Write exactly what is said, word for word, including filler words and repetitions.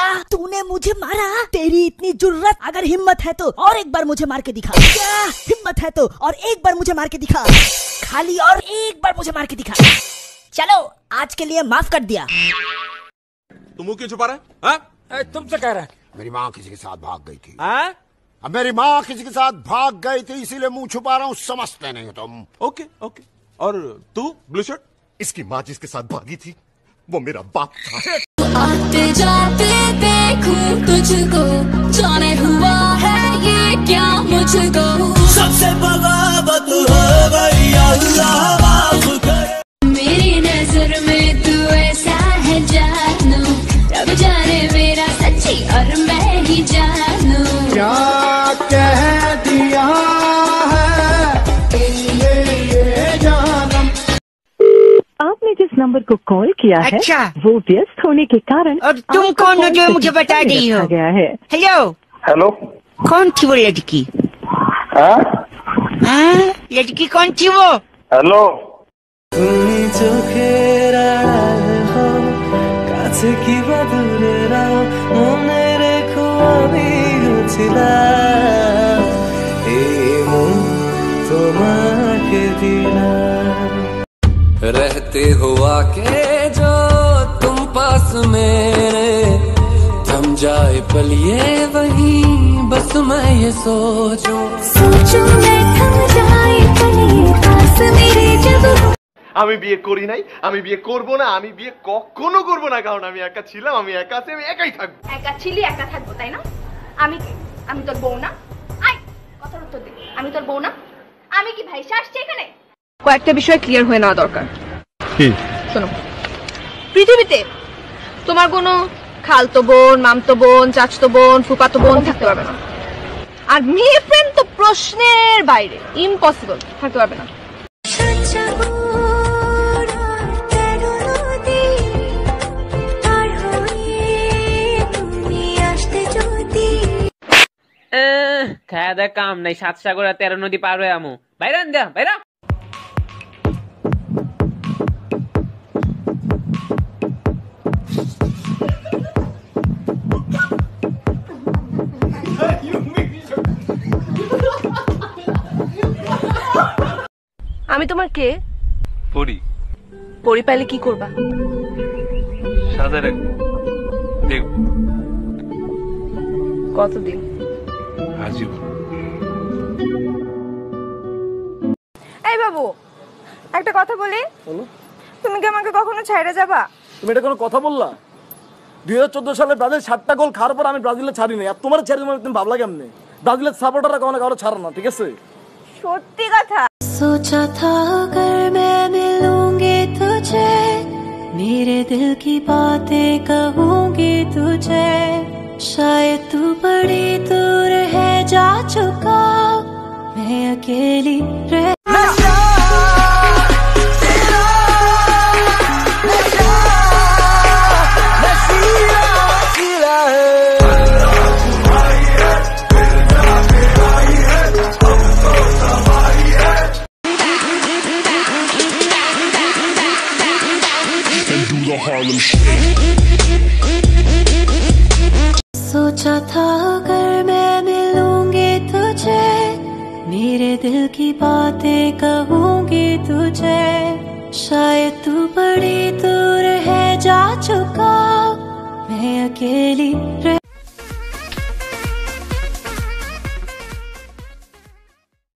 तूने मुझे मारा? तेरी इतनी जुर्रत, अगर हिम्मत है तो और एक बार मुझे मार के दिखा। क्या हिम्मत है तो और एक बार मुझे मार के दिखा, खाली और एक बार मुझे मार के दिखा। चलो आज के लिए माफ कर दिया। तुम मुंह क्यों छुपा रहे हैं? तुमसे कह रहा है। मेरी माँ किसी के साथ भाग गई थी। हाँ? अब मेरी माँ किसी के साथ भाग गई थी इसीलिए मुंह छुपा रहा हूँ, समझते नहीं हो तुम। Okay okay. और तू ब्लू शर्ट? इसकी माँ जिसके साथ भागी थी वो मेरा बाप था। आते जाते देखूं तुझको, जाने हुआ है ये क्या मुझको। सबसे बगावत हो गई, अल्लाह माफ करे। मेरी नजर में तू ऐसा है जानू, रब जाने मेरा सच्ची और मैं ही जानू। क्या कह दिया है ये ये जानम। आपने जिस नंबर को कॉल किया है अच्छा। वो व्यस्त होने के कारण और तुम कौन हो जो मुझे बता रही हो? गया है। हेलो हेलो, कौन थी वो लड़की? हाँ हाँ? लड़की कौन थी वो? हेलो, তুমি চোখের আড়াল কাছে কি বা দূরে রাও, মনে রেখো আমি ছিলাম এই মন তোমাকে দিলাম। रहते हो आके जो तुम पास मेरे, थम जाए पल ये वही बस मैं ये सोचूं सोचूं मैं थम जाए पल ये पास मेरे जब। আমি বিয়ে করি নাই, আমি বিয়ে করব না, আমি বিয়ে কখনো করব না, কারণ আমি একা ছিলাম, আমি একা আছি, আমি একাই থাকবো। একা ছিলি একা থাকবো তাই না? আমি কি আমি তোর বউ না? আই কথার উত্তর দে, আমি তোর বউ না? আমি কি ভাইসা আসছি এখানে? কয়েকটা বিষয় ক্লিয়ার হয়ে নেওয়া দরকার। শোনো, পৃথিবীতে তোমার কোনো খালতো বোন, মামতো বোন, চাচতো বোন, ফুফাতো বোন থাকতে পারবে না। আর মেয়ে ফ্রেন্ড তো প্রশ্নের বাইরে, ইম্পসিবল, থাকতে পারবে না। খায়া দেয় কাম নাই, সাত সাগর আর তেরো নদী পার হয়ে আমু। বাইরা দা বাইরা। আমি তোমার কে? পরি। পরি পাইলে কি করবা? সাদা রাখ দেখ। কতদিন? আজীবন। এই বাবু, একটা কথা বলি। তুমি কি আমাকে কখনো ছাইড়া যাবা? তুমি এটা কোনো কথা বললা? দুই হাজার চোদ্দ সালে ব্রাজিল সাতটা গোল খাওয়ার পর আমি ব্রাজিলে ছাড়ি নাই। আর তোমার ছেড়ে তুমি ভাবলা কেমনে? ব্রাজিলের সাপোর্টাররা কখনো কারো ছাড়ে না, ঠিক আছে? সত্যি কথা। सोचा था अगर मैं मिलूंगी तुझे, मेरे दिल की बातें कहूंगी तुझे, शायद तू बड़ी दूर है जा चुका, मैं अकेली रह। सोचा था अगर मैं मिलूंगी तुझे, मेरे दिल की बातें कहूंगी तुझे, शायद तू बड़ी दूर है जा चुका, मैं अकेली रह।